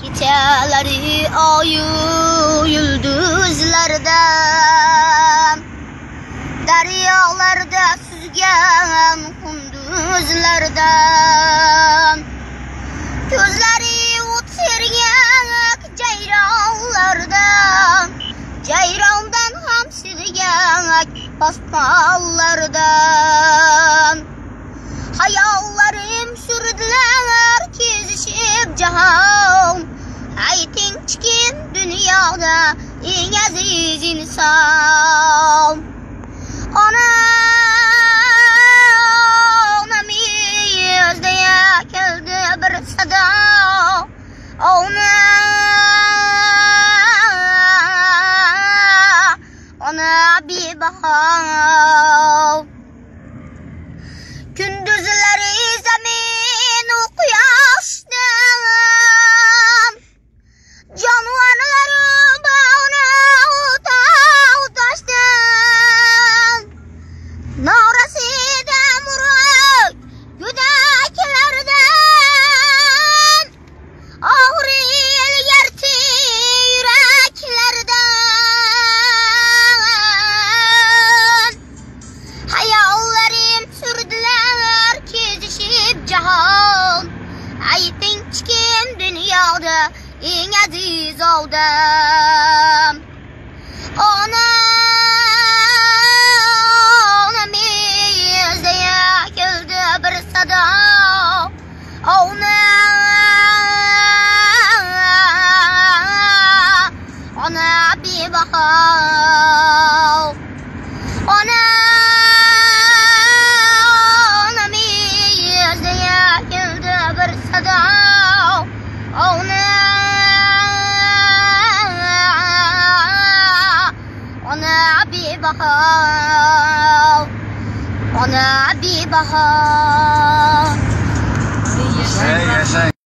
Kechalari oyu yulduzlarda, daryolarda suzgan kunduzlarda, ko'zlari o'tirgan jayronlarda, jayrondan ham silgan posmonlarda, hayollarim surdilar kezishib jahon. Aytingchi kim dunyoda eng aziz inson? Onam yuzda keldi bir sado. Ona bebaho. Kunduzlari zamin u quyoshdan, jonivorlari bog'ni tog' toshdan, norasida murod go'daklardan, og'rir yarti yuraklardan, hayollarim surdilar kezishib jahon. Aytingchi kim dunyoda eng aziz odam? Onam yuzda keldi bir sado. Ona bebaho. Onam yuzda keldi bir sado. Ona bebaho. Ona bebaho.